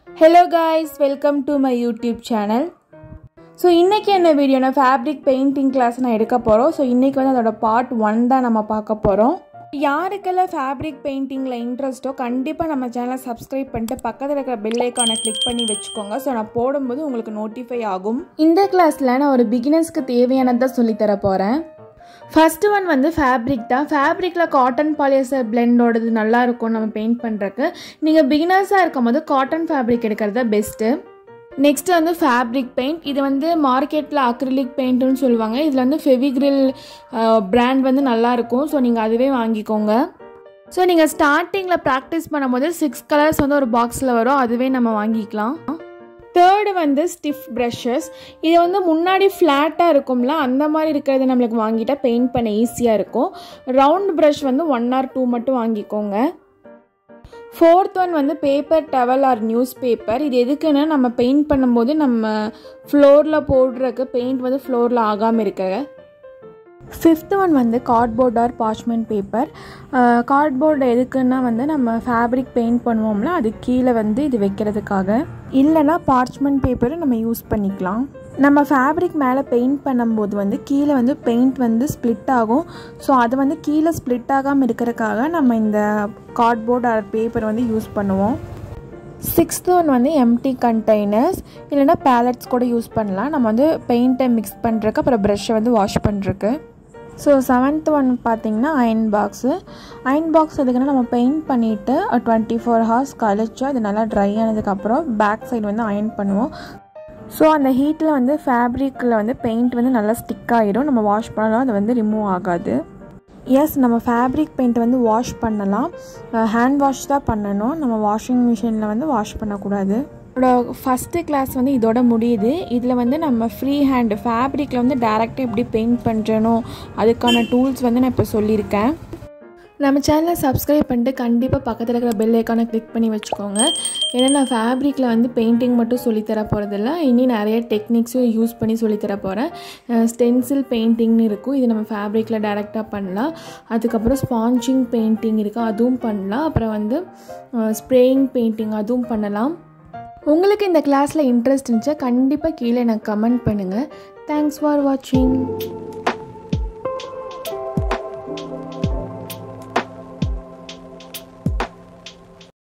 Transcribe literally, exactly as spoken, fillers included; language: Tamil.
Hello guys, welcome to my YouTube channel. So இன்னைக்கு என்ன வீடியோனா fabric painting class நான் எடுக்க போறோம். So இன்னைக்கு வந்து அதோட part one தான் நம்ம பார்க்க போறோம். யாருக்கெல்லாம் fabric paintingல இன்ட்ரஸ்டோ கண்டிப்பா நம்ம சேனலை சப்ஸ்கிரைப் பண்ணிட்டு பக்கத்துல இருக்கிற bell icon-ஐ கிளிக் பண்ணி வெச்சுக்கோங்க. So நான் போடும்போது உங்களுக்கு நோட்டிஃபை ஆகும். இந்த கிளாஸ்ல நான் ஒரு beginnersக்கு தேவையானதை சொல்லி தர போறேன். First one வந்து fabric தான். fabricல cotton polyester blend ஓடுது நல்லா இருக்கும் நம்ம பெயிண்ட் பண்றதுக்கு. நீங்க beginners-ஆ இருக்கும்போது cotton fabric எடுக்கிறது பெஸ்ட். நெக்ஸ்ட் வந்து fabric paint. இது வந்து மார்க்கெட்ல acrylic paint னு சொல்வாங்க. இதுல வந்து Fevigrill brand வந்து நல்லா இருக்கும். சோ நீங்க அதுவே வாங்கிக்கோங்க. சோ நீங்க ஸ்டார்டிங்ல பிராக்டீஸ் பண்ணும்போது six கலர்ஸ் வந்து ஒரு பாக்ஸ்ல வரும். அதுவே நம்ம வாங்கிக்கலாம். Third வந்து stiff brushes. இது வந்து முன்னாடி ஃப்ளாட்டா இருக்கும்ல அந்த மாதிரி இருக்கிறது நமக்கு வாங்கிட்டா பெயிண்ட் பண்ண ஈஸியா இருக்கும். ரவுண்ட் brush வந்து one or two மட்டும் வாங்கிக்கோங்க. Fourth one வந்து paper towel or newspaper. இது எதுக்குன்னா நம்ம பெயிண்ட் பண்ணும்போது நம்ம ஃப்ளோர்ல போடுறதுக்கு பெயிண்ட் வந்து ஃப்ளோர்ல ஆகாம இருக்க. ஃபிஃப்த் ஒன் வந்து cardboard or parchment paper. Cardboard எதுக்குன்னா வந்து நம்ம ஃபேப்ரிக் பெயிண்ட் பண்ணுவோம்ல அது கீழே வந்து இது வைக்கிறதுக்காக. இல்லைனா பார்ச்மெண்ட் பேப்பரும் நம்ம யூஸ் பண்ணிக்கலாம். நம்ம ஃபேப்ரிக் மேலே பெயிண்ட் பண்ணும்போது வந்து கீழே வந்து பெயிண்ட் வந்து ஸ்ப்ளிட் ஆகும். ஸோ அது வந்து கீழே ஸ்ப்ளிட் ஆகாமல் இருக்கிறதுக்காக நம்ம இந்த கார்ட்போர்ட் ஆர் பேப்பர் வந்து யூஸ் பண்ணுவோம். சிக்ஸ்த் ஒன் வந்து எம்டி கண்டெய்னர்ஸ் இல்லைனா பேலட்ஸ் கூட யூஸ் பண்ணலாம். நம்ம வந்து பெயிண்ட்டை மிக்ஸ் பண்ணுறக்கு அப்புறம் ப்ரஷ்ஷை வந்து வாஷ் பண்ணுறக்கு. ஸோ செவன்த் ஒன் பார்த்திங்கன்னா அயன் பாக்ஸு. அயன் பாக்ஸ் எதுக்குன்னா நம்ம பெயிண்ட் பண்ணிவிட்டு டுவெண்ட்டி ஃபோர் ஹவர்ஸ் கழிச்சு அது நல்லா ட்ரை ஆனதுக்கப்புறம் பேக் சைடு வந்து அயன் பண்ணுவோம். ஸோ அந்த ஹீட்டில் வந்து ஃபேப்ரிக்கில் வந்து பெயிண்ட் வந்து நல்லா ஸ்டிக் ஆகிடும். நம்ம வாஷ் பண்ணலாம் அது வந்து ரிமூவ் ஆகாது. எஸ் நம்ம ஃபேப்ரிக் பெயிண்ட் வந்து வாஷ் பண்ணலாம். ஹேண்ட் வாஷ் தான் பண்ணணும். நம்ம வாஷிங் மிஷினில் வந்து வாஷ் பண்ணக்கூடாது. இதோட ஃபஸ்ட்டு கிளாஸ் வந்து இதோட முடியுது. இதில் வந்து நம்ம ஃப்ரீ ஹேண்டு ஃபேப்ரிக்கில் வந்து டேரெக்டாக எப்படி பெயிண்ட் பண்ணுறனோ அதுக்கான டூல்ஸ் வந்து நான் இப்போ சொல்லியிருக்கேன். நம்ம சேனலை சப்ஸ்கிரைப் பண்ணிட்டு கண்டிப்பாக பக்கத்தில் இருக்கிற பெல் ஐக்கானை கிளிக் பண்ணி வச்சுக்கோங்க. ஏன்னா நான் ஃபேப்ரிக்கில் வந்து பெயிண்டிங் மட்டும் சொல்லித்தர போகிறதில்ல, இனி நிறைய டெக்னிக்ஸும் யூஸ் பண்ணி சொல்லித்தர போகிறேன். ஸ்டென்சில் பெயிண்டிங்னு இருக்கும், இது நம்ம ஃபேப்ரிக்கில் டேரெக்டாக பண்ணலாம். அதுக்கப்புறம் ஸ்பான்ச்சிங் பெயிண்டிங் இருக்குது, அதுவும் பண்ணலாம். அப்புறம் வந்து ஸ்ப்ரேயிங் பெயிண்டிங் அதுவும் பண்ணலாம். உங்களுக்கு இந்த கிளாஸில் இன்ட்ரெஸ்ட் இருந்துச்சா கண்டிப்பாக கீழே எனக்கு கமெண்ட் பண்ணுங்கள். தேங்க்ஸ் ஃபார் வாட்சிங்.